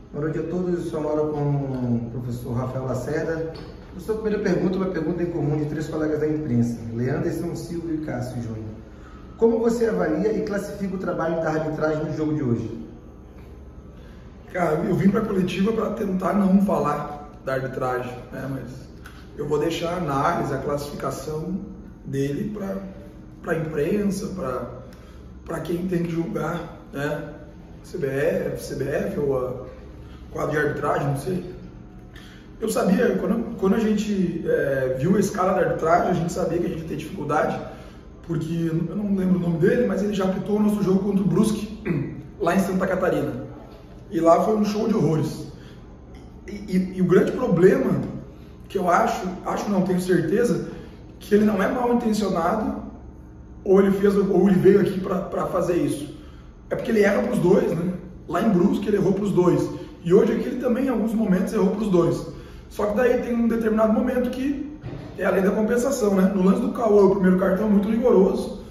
Boa noite a todos, eu sou Laura com o professor Rafael Lacerda. A sua primeira pergunta é uma pergunta em comum de três colegas da imprensa, Leanderson, Silvio e Cássio Júnior. Como você avalia e classifica o trabalho da arbitragem no jogo de hoje? Cara, eu vim para a coletiva para tentar não falar da arbitragem, né? Mas eu vou deixar a análise, a classificação dele para a imprensa, para quem tem que julgar, né? CBF ou a quadro de arbitragem, não sei. Eu sabia, quando a gente viu a escala da arbitragem, a gente sabia que a gente ia ter dificuldade, porque eu não lembro o nome dele, mas ele já apitou o nosso jogo contra o Brusque, lá em Santa Catarina. E lá foi um show de horrores. E o grande problema que eu acho não, tenho certeza, que ele não é mal intencionado, ou ele veio aqui para fazer isso. É porque ele erra para os dois, né? Lá em Brusque ele errou para os dois. E hoje aqui ele também, em alguns momentos, errou para os dois. Só que daí tem um determinado momento que é a lei da compensação, né? No lance do Cauã, o primeiro cartão é muito rigoroso.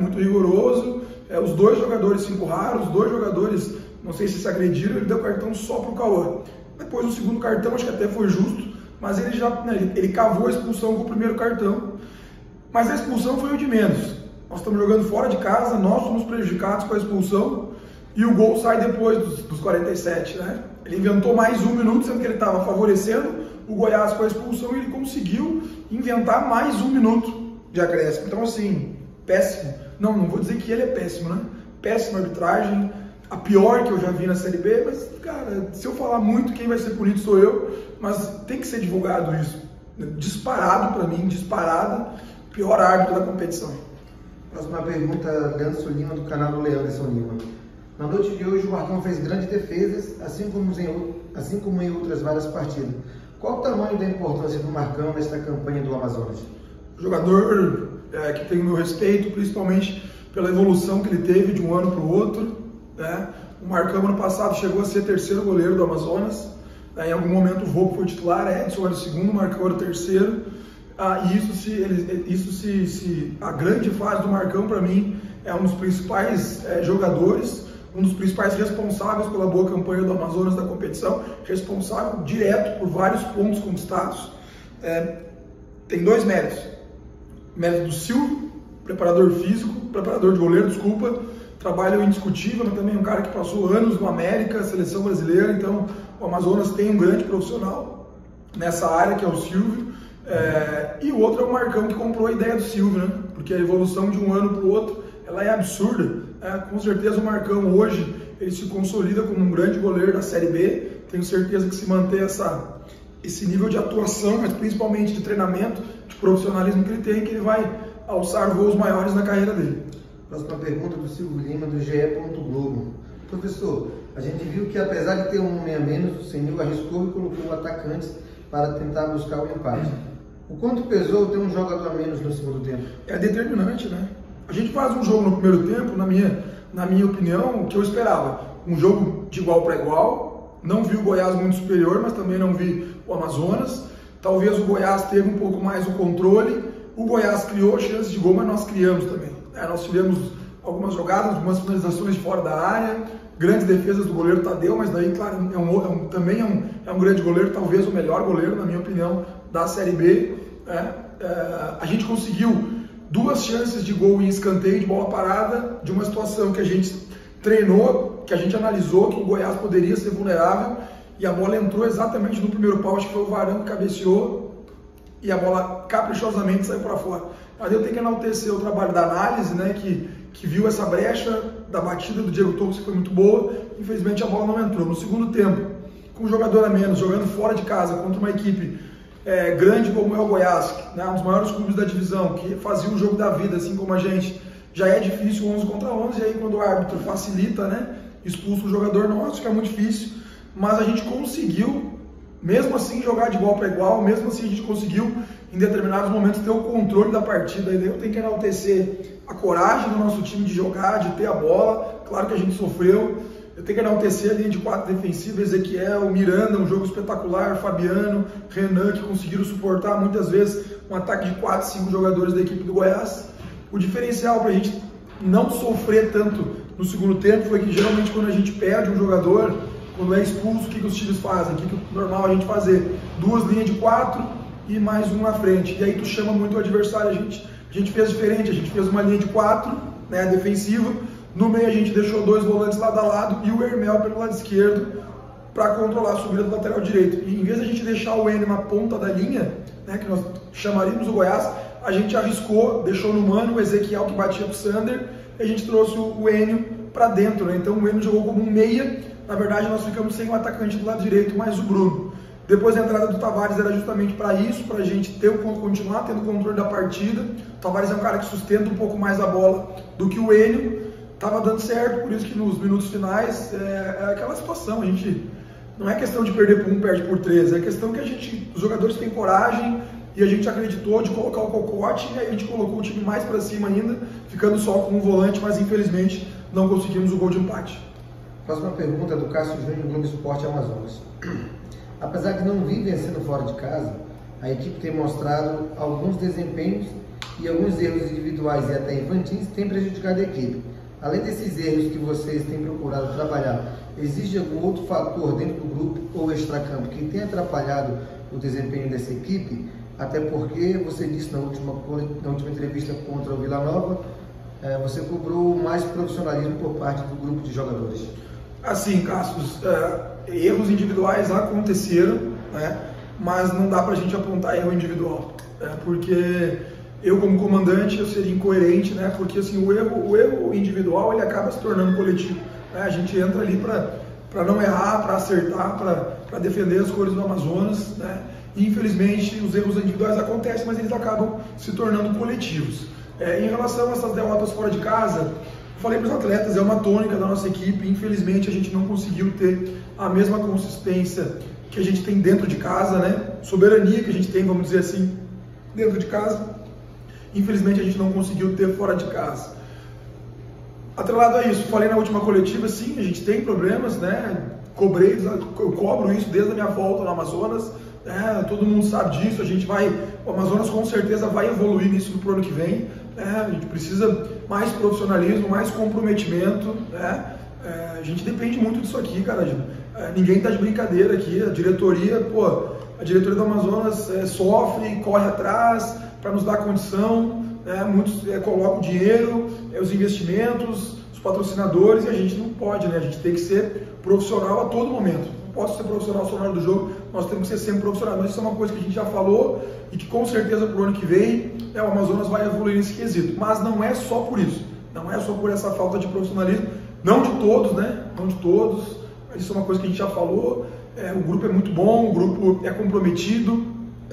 Os dois jogadores se empurraram, os dois jogadores, não sei se agrediram, ele deu cartão só para o Cauã. Depois, o segundo cartão, acho que até foi justo, mas ele já ele cavou a expulsão com o primeiro cartão. Mas a expulsão foi o de menos. Nós estamos jogando fora de casa, nós somos prejudicados com a expulsão e o gol sai depois dos 47, né? Ele inventou mais um minuto, sendo que ele estava favorecendo o Goiás com a expulsão e ele conseguiu inventar mais um minuto de acréscimo. Então, assim, péssimo. Não vou dizer que ele é péssimo, né? Péssima arbitragem, a pior que eu já vi na Série B, mas, cara, se eu falar muito, quem vai ser punido sou eu, mas tem que ser divulgado isso. Disparado para mim, disparado, pior árbitro da competição. Próxima pergunta, Leandro Lima, do canal do Leanderson Lima. Na noite de hoje, o Marcão fez grandes defesas, assim como em outras várias partidas. Qual o tamanho da importância do Marcão nesta campanha do Amazonas? Jogador que tem o meu respeito, principalmente pela evolução que ele teve de um ano para o outro, né? O Marcão, ano passado, chegou a ser terceiro goleiro do Amazonas. Em algum momento, o Volpe foi titular, Edson era o segundo, o Marcão era o terceiro. A grande fase do Marcão, para mim, é um dos principais jogadores, um dos principais responsáveis pela boa campanha do Amazonas da competição, responsável direto por vários pontos conquistados. Tem dois méritos. Mérito do Silvio, preparador de goleiro, trabalho indiscutível, mas também um cara que passou anos no América, seleção brasileira, então o Amazonas tem um grande profissional nessa área, que é o Silvio. E o outro é o Marcão, que comprou a ideia do Silvio, né? Porque a evolução de um ano para o outro, ela é absurda. Com certeza o Marcão hoje, ele se consolida como um grande goleiro da Série B. Tenho certeza que se manter esse nível de atuação, mas principalmente de treinamento, de profissionalismo que ele tem, que ele vai alçar voos maiores na carreira dele. Próxima pergunta do Silvio Lima, do GE. Globo. Professor, a gente viu que apesar de ter um homem a menos, o Senhor arriscou e colocou atacantes para tentar buscar o empate. O quanto pesou ter um jogador a menos no segundo tempo? É determinante, né? A gente faz um jogo no primeiro tempo, na minha opinião, o que eu esperava. Um jogo de igual para igual. Não vi o Goiás muito superior, mas também não vi o Amazonas. Talvez o Goiás teve um pouco mais o controle. O Goiás criou chances de gol, mas nós criamos também. Nós tivemos algumas jogadas, algumas finalizações de fora da área, grandes defesas do goleiro Tadeu, mas daí, claro, também é um grande goleiro, talvez o melhor goleiro, na minha opinião, da Série B. A gente conseguiu duas chances de gol em escanteio de bola parada, de uma situação que a gente treinou, que a gente analisou que o Goiás poderia ser vulnerável, e a bola entrou exatamente no primeiro pau, acho que foi o Varão que cabeceou, e a bola caprichosamente saiu para fora. Mas eu tenho que enaltecer o trabalho da análise, né, que viu essa brecha da batida do Diego Torres, que foi muito boa. Infelizmente a bola não entrou. No segundo tempo, com um jogador a menos, jogando fora de casa contra uma equipe grande como é o Goiás, né, um dos maiores clubes da divisão, que fazia o jogo da vida, assim como a gente, já é difícil 11 contra 11, e aí quando o árbitro facilita, né, expulsa o jogador nosso, que é muito difícil, mas a gente conseguiu, mesmo assim, jogar de igual para igual, mesmo assim a gente conseguiu, em determinados momentos, ter o controle da partida. E daí eu tenho que enaltecer a coragem do nosso time de jogar, de ter a bola. Claro que a gente sofreu. Eu tenho que enaltecer a linha de 4 defensiva, Ezequiel, Miranda, um jogo espetacular, Fabiano, Renan, que conseguiram suportar muitas vezes um ataque de 4, 5 jogadores da equipe do Goiás. O diferencial para a gente não sofrer tanto no segundo tempo foi que geralmente quando a gente perde um jogador, Quando é expulso, o que os times fazem? O que é normal a gente fazer? 2 linhas de 4 e mais um na frente. E aí tu chama muito o adversário. A gente fez diferente, a gente fez uma linha de 4, né, defensiva. No meio a gente deixou 2 volantes lado a lado e o Hermel pelo lado esquerdo para controlar a subida do lateral direito. E em vez de a gente deixar o Enio na ponta da linha, né, que nós chamaríamos o Goiás, a gente arriscou, deixou no mano o Ezequiel que batia pro Sander, e a gente trouxe o Enio para dentro, né? Então o Enio jogou como um meia. Na verdade nós ficamos sem o atacante do lado direito, mais o Bruno. Depois a entrada do Tavares era justamente para isso, para a gente continuar tendo controle da partida. O Tavares é um cara que sustenta um pouco mais a bola do que o Enio. Estava dando certo, por isso que nos minutos finais é aquela situação. A gente não é questão de perder por 1, perde por 3, é questão que os jogadores têm coragem e a gente acreditou de colocar o Cocote e a gente colocou o time mais para cima ainda, ficando só com um volante, mas infelizmente não conseguimos o gol de empate. Próxima pergunta é do Cássio Júnior, do Globo Esporte Amazonas. Apesar de não vir vencendo fora de casa, a equipe tem mostrado alguns desempenhos e alguns erros individuais e até infantis têm prejudicado a equipe. Além desses erros que vocês têm procurado trabalhar, existe algum outro fator dentro do grupo ou extracampo que tenha atrapalhado o desempenho dessa equipe? Até porque você disse na última entrevista contra o Vila Nova, você cobrou mais profissionalismo por parte do grupo de jogadores. Assim, Cassius, erros individuais aconteceram, né? Mas não dá pra gente apontar erro individual, porque eu como comandante eu seria incoerente, né? Porque assim, o erro individual ele acaba se tornando coletivo, né? A gente entra ali para não errar, para acertar, para defender as cores do Amazonas, né? E infelizmente os erros individuais acontecem, mas eles acabam se tornando coletivos. Em relação a essas derrotas fora de casa, falei para os atletas, é uma tônica da nossa equipe. Infelizmente a gente não conseguiu ter a mesma consistência que a gente tem dentro de casa, né? Soberania que a gente tem, vamos dizer assim, dentro de casa. Infelizmente a gente não conseguiu ter fora de casa. Atrelado a isso, falei na última coletiva, sim, a gente tem problemas, né? Eu cobro isso desde a minha volta no Amazonas, todo mundo sabe disso. O Amazonas com certeza vai evoluir nisso pro ano que vem, né? A gente precisa mais profissionalismo, mais comprometimento, né? A gente depende muito disso aqui, cara. Ninguém tá de brincadeira aqui, a diretoria do Amazonas sofre, corre atrás para nos dar condição, né? Muitos colocam dinheiro, os investimentos, os patrocinadores, e a gente não pode, né? A gente tem que ser profissional a todo momento. Não posso ser profissional só na hora do jogo, nós temos que ser sempre profissional. Mas isso é uma coisa que a gente já falou e que com certeza para o ano que vem o Amazonas vai evoluir nesse quesito. Mas não é só por isso, não é só por essa falta de profissionalismo, não de todos, né? Não de todos, mas isso é uma coisa que a gente já falou. O grupo é muito bom, o grupo é comprometido.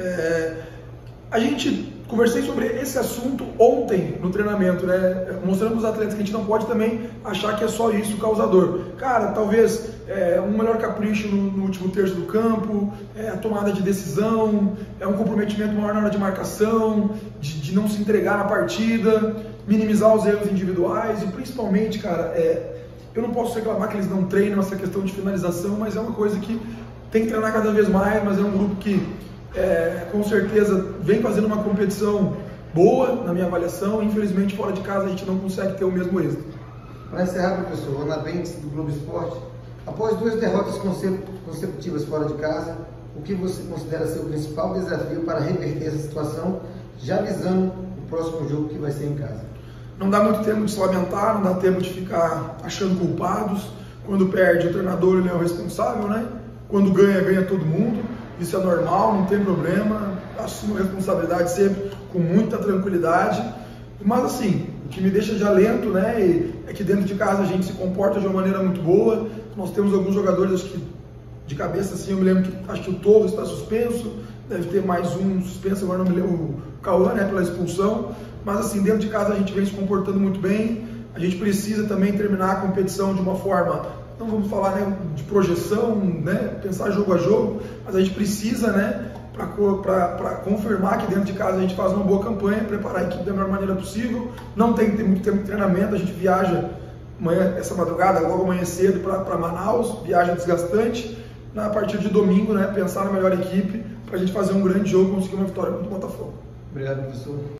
Conversei sobre esse assunto ontem no treinamento, né? Mostrando para os atletas que a gente não pode também achar que é só isso o causador. Cara, talvez um melhor capricho no último terço do campo, a tomada de decisão, um comprometimento maior na hora de marcação, de não se entregar na partida, minimizar os erros individuais e principalmente, cara, eu não posso reclamar que eles não treinam essa questão de finalização, mas é uma coisa que tem que treinar cada vez mais. Mas é um grupo que com certeza vem fazendo uma competição boa na minha avaliação. Infelizmente fora de casa a gente não consegue ter o mesmo êxito. Para encerrar, professor, Ana Bentes do Globo Esporte, após 2 derrotas consecutivas fora de casa, o que você considera ser o principal desafio para reverter essa situação, já visando o próximo jogo que vai ser em casa? Não dá muito tempo de se lamentar, não dá tempo de ficar achando culpados. Quando perde, o treinador ele é o responsável, né? Quando ganha, ganha todo mundo. Isso é normal, não tem problema. Assumo a responsabilidade sempre com muita tranquilidade. Mas assim, o que me deixa de alento, né, é que dentro de casa a gente se comporta de uma maneira muito boa. Nós temos alguns jogadores, acho que de cabeça assim, eu me lembro que acho que o Tolo está suspenso, deve ter mais um suspenso, agora não me lembro, o Cauã, né, pela expulsão. Mas assim, dentro de casa a gente vem se comportando muito bem. A gente precisa também terminar a competição de uma forma, não vamos falar, né, de projeção, né, pensar jogo a jogo, mas a gente precisa, né, para confirmar que dentro de casa a gente faz uma boa campanha, preparar a equipe da melhor maneira possível. Não tem que ter muito tempo de treinamento, a gente viaja essa madrugada, logo amanhã cedo para Manaus, viagem desgastante. A partir de domingo, né, pensar na melhor equipe para a gente fazer um grande jogo e conseguir uma vitória contra o Botafogo. Obrigado, professor.